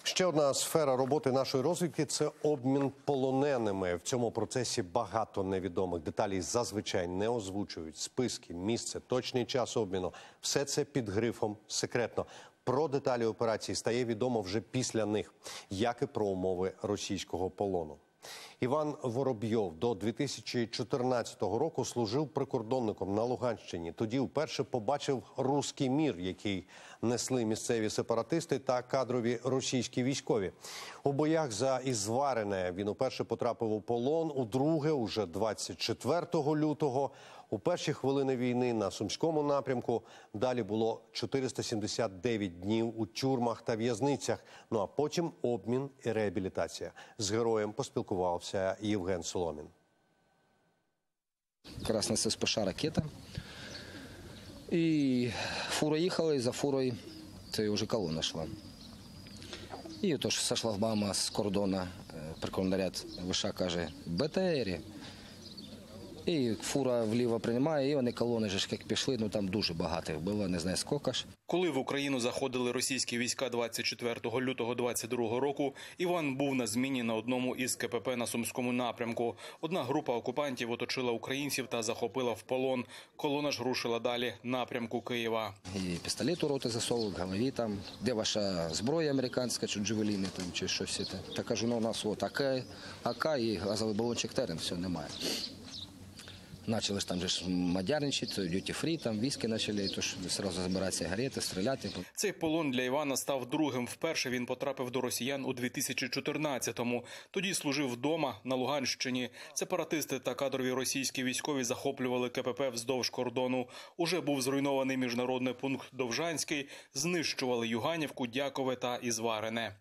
Ще одна сфера роботи нашої розвідки – це обмін полоненими. В цьому процесі багато невідомих деталей зазвичай не озвучують. Списки, місце, точний час обміну – все це під грифом «секретно». Про деталі операції стає відомо вже після них, як і про умови російського полону. Іван Воробйов до 2014 року служив прикордонником на Луганщині. Тоді вперше побачив «руський мір», який несли місцеві сепаратисти та кадрові російські військові. У боях за Ізварине він уперше потрапив у полон, удруге – уже 24 лютого. У перші хвилини війни на Сумському напрямку. Далі було 479 днів у тюрмах та в'язницях. Ну а потім обмін і реабілітація. З героєм поспілкувався Євген Соломін. Красна ССПШ ракета. І фура їхала, і за фурою це вже колона йшла. І отож со шлагбаума з кордону прикордоннаряд ВШ каже «БТРі». І фура вліво приймає, і вони колони ж як пішли, ну там дуже багато їх було, не знаю скільки ж. Коли в Україну заходили російські війська 24 лютого 22 року, Іван був на зміні на одному із КПП на Сумському напрямку. Одна група окупантів оточила українців та захопила в полон. Колона ж рушила далі напрямку Києва. І пістолет у роти засовував, в голові там, де ваша зброя американська, чи джавеліни там, чи щось це. Та кажу, ну у нас от АК і газовий балончик Терен, все, немає. Начали ж там же мадярничати, дюті-фрі, там віскі почали, тож одразу забирати сигарети, стріляти. Цей полон для Івана став другим. Вперше він потрапив до росіян у 2014-му. Тоді служив вдома на Луганщині. Сепаратисти та кадрові російські військові захоплювали КПП вздовж кордону. Уже був зруйнований міжнародний пункт Довжанський, знищували Юганівку, Дякове та Ізварине.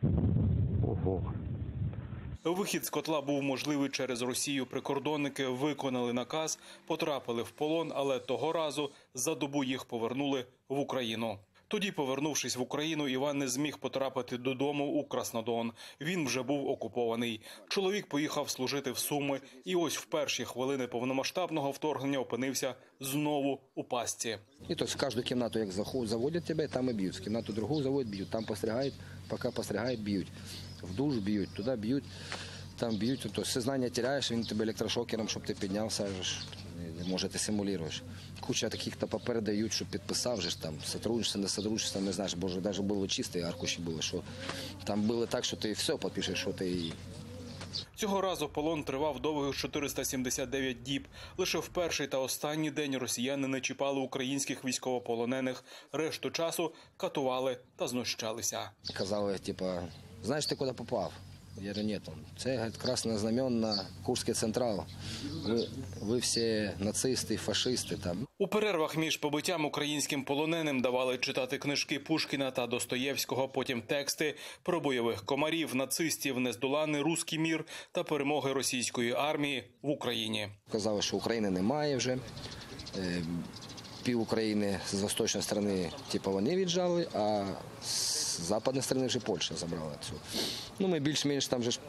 Вихід з котла був можливий через Росію. Прикордонники виконали наказ, потрапили в полон, але того разу за добу їх повернули в Україну. Тоді, повернувшись в Україну, Іван не зміг потрапити додому у Краснодон. Він вже був окупований. Чоловік поїхав служити в Суми і ось в перші хвилини повномасштабного вторгнення опинився знову у пастці. І то в кожну кімнату, як заводять тебе, там і б'ють. В кімнату другу заводять, б'ють. Там пострігають, поки пострігають, б'ють. В душ б'ють, туди б'ють, там б'ють. То сознання теряєш, він тебе електрошокером, щоб ти піднявся, може ти симулюєш. Куча таких-то папер дають, щоб підписав, же, там, сотрудничество, не сотрудничество, не знаєш, боже, навіть було чисті аркуші були, що там було так, що ти все підпишеш, що ти... Цього разу полон тривав довгих 479 діб. Лише в перший та останній день росіяни не чіпали українських військовополонених. Решту часу катували та знущалися. Казали, типа, знаєш, ти куди попав? Я говорю, ні, це краснознаменна Курський централ. Ви всі нацисти, фашисти там. У перервах між побиттям українським полоненим давали читати книжки Пушкіна та Достоєвського, потім тексти про бойових комарів, нацистів, нездоланий «руський мір» та перемоги російської армії в Україні. Казали, що України немає вже. Пів України з восточної сторони, типу, вони віджали, а з западної сторони вже Польща забрала цю. Ну, ми більш-менш там же ж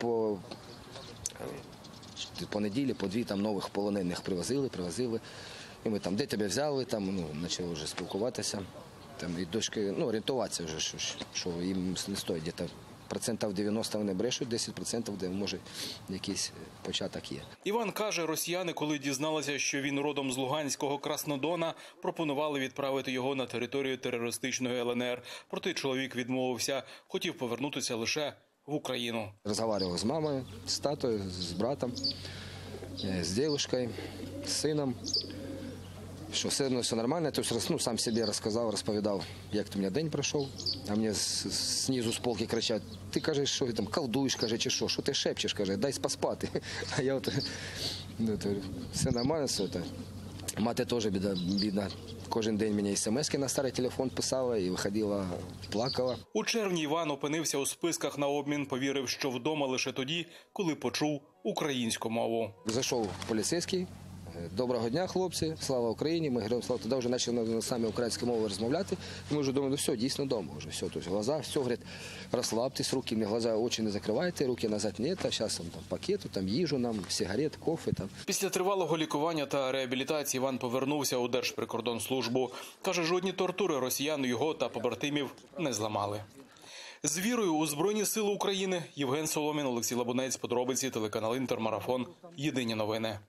по неділі, по дві там нових полонених привозили. І ми там, де тебе взяли, там, ну, почали вже спілкуватися. Там і дочки, ну, орієнтуватися вже, що їм не стоїть. Десь процентів 90 вони брешуть, 10% де, може, якийсь початок є. Іван каже, росіяни, коли дізналися, що він родом з Луганського Краснодона, пропонували відправити його на територію терористичної ЛНР. Проте чоловік відмовився, хотів повернутися лише в Україну. Розмовляв з мамою, з татою, з братом, з дівчиною, з сином. Що все нормально, то есть, ну, сам себе розповідав, як у мене день пройшов, а мені знизу з полки кричать, ти, каже, що там, колдуєш, каже, чи що ти шепчеш, каже, дай поспати. А я от, ну, то, все нормально, все це. Мати теж бідна. Кожен день мені смс-ки на старий телефон писала і виходила, плакала. У червні Іван опинився у списках на обмін, повірив, що вдома лише тоді, коли почув українську мову. Зайшов поліцейський. Доброго дня, хлопці, слава Україні, ми героям слава. Тоді вже почали самі українською мовою розмовляти. І ми вже думали, ну все, дійсно вдома вже, все. Тобто глаза, все, говорить, розслабтесь, руки, глаза, очі не закривайте, руки назад нет, а зараз там пакету, там їжу нам, сигарет, кофе там. Після тривалого лікування та реабілітації Іван повернувся у Держприкордонслужбу. Каже, жодні тортури росіян його та побратимів не зламали. З вірою у Збройні Сили України Євген Соломін, Олексій Лабунець, подробиці, телеканал Інтер, Марафон. Єдині новини.